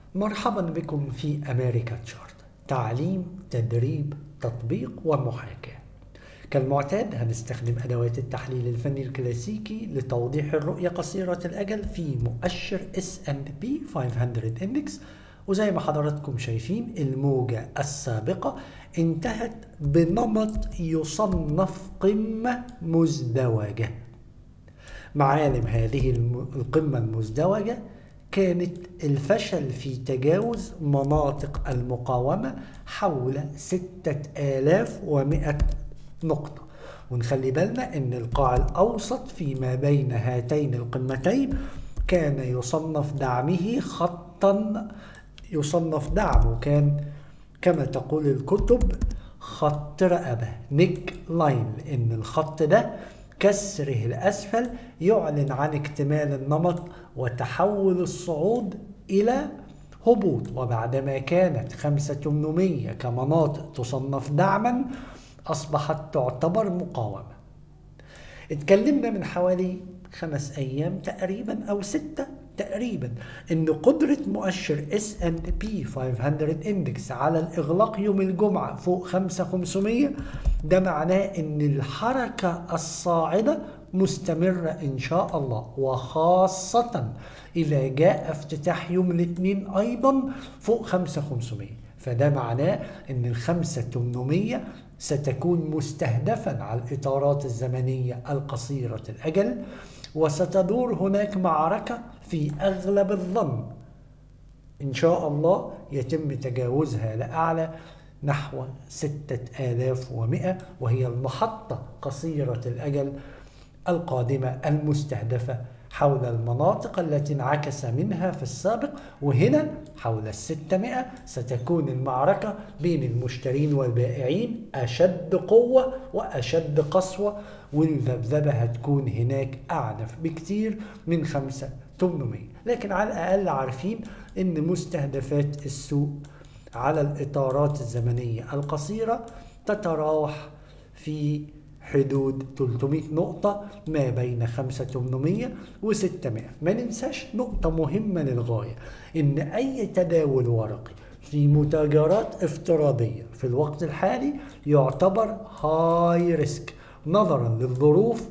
مرحبا بكم في أمريكا تشارت، تعليم، تدريب، تطبيق ومحاكاة. كالمعتاد هنستخدم أدوات التحليل الفني الكلاسيكي لتوضيح الرؤية قصيرة الأجل في مؤشر S&P 500 Index. وزي ما حضراتكم شايفين الموجة السابقة انتهت بنمط يصنف قمة مزدوجة. معالم هذه القمة المزدوجة كانت الفشل في تجاوز مناطق المقاومة حول 6100 نقطة. ونخلي بالنا ان القاع الاوسط فيما بين هاتين القمتين كان يصنف دعمه خطا، يصنف دعمه كان كما تقول الكتب خط رقبة، نيك لاين، لان الخط ده كسره الأسفل يعلن عن اكتمال النمط وتحول الصعود إلى هبوط. وبعدما كانت 5800 كمناطق تصنف دعما أصبحت تعتبر مقاومة. اتكلمنا من حوالي 5 أيام تقريبا أو 6 تقريبا ان قدرة مؤشر S&P 500 Index على الاغلاق يوم الجمعة فوق 5500 ده معناه ان الحركة الصاعدة مستمرة ان شاء الله، وخاصة اذا جاء افتتاح يوم الاثنين ايضا فوق 5500، فده معناه ان ال 5800 ستكون مستهدفا على الاطارات الزمنية القصيرة الاجل، وستدور هناك معركة في أغلب الظن إن شاء الله يتم تجاوزها لأعلى نحو 6100، وهي المحطة قصيرة الأجل القادمة المستهدفة حول المناطق التي انعكس منها في السابق. وهنا حول 600 ستكون المعركة بين المشترين والبائعين أشد قوة وأشد قسوة، والذبذبة هتكون هناك أعنف بكتير من 5800. لكن على الأقل عارفين أن مستهدفات السوق على الإطارات الزمنية القصيرة تتراوح في حدود 300 نقطة ما بين 5800 و 600. ما ننساش نقطة مهمة للغاية، إن أي تداول ورقي في متاجرات افتراضية في الوقت الحالي يعتبر هاي ريسك نظرا للظروف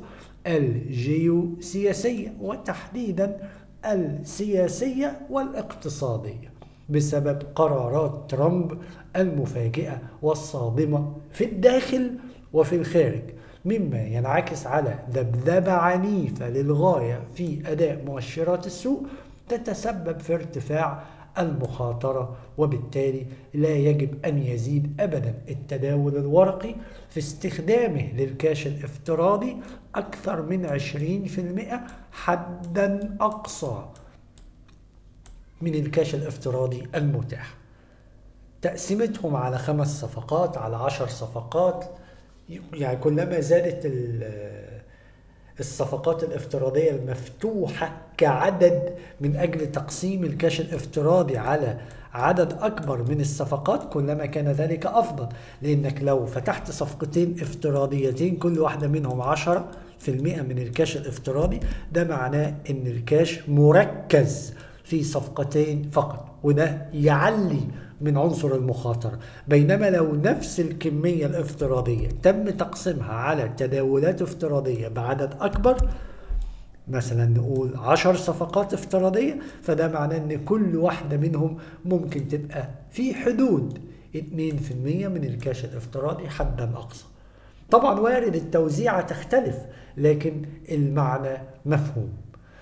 الجيوسياسية وتحديدا السياسية والاقتصادية بسبب قرارات ترامب المفاجئة والصادمة في الداخل وفي الخارج، مما ينعكس على ذبذبة عنيفة للغاية في أداء مؤشرات السوق تتسبب في ارتفاع المخاطرة. وبالتالي لا يجب أن يزيد أبدا التداول الورقي في استخدامه للكاش الافتراضي أكثر من 20% حدا أقصى من الكاش الافتراضي المتاح. تقسيمتهم على 5 صفقات، على 10 صفقات، يعني كلما زادت الصفقات الافتراضية المفتوحة كعدد من أجل تقسيم الكاش الافتراضي على عدد أكبر من الصفقات كلما كان ذلك أفضل، لأنك لو فتحت صفقتين افتراضيتين كل واحدة منهم 10% من الكاش الافتراضي ده معناه أن الكاش مركز في صفقتين فقط، وده يعلي من عنصر المخاطرة. بينما لو نفس الكمية الافتراضية تم تقسيمها على تداولات افتراضية بعدد أكبر، مثلا نقول 10 صفقات افتراضية، فده معناه ان كل واحدة منهم ممكن تبقى في حدود 2% من الكاش الافتراضي حدا أقصى. طبعا وارد التوزيعة تختلف لكن المعنى مفهوم.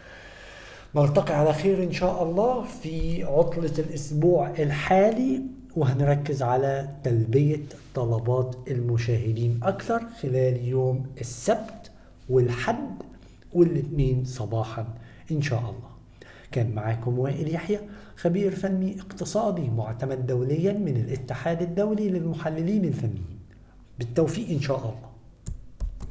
نلتقي على خير إن شاء الله في عطلة الأسبوع الحالي، وهنركز على تلبية طلبات المشاهدين أكثر خلال يوم السبت والحد والاثنين صباحا إن شاء الله. كان معاكم وائل يحيى، خبير فني اقتصادي معتمد دوليا من الاتحاد الدولي للمحللين الفنيين. بالتوفيق إن شاء الله.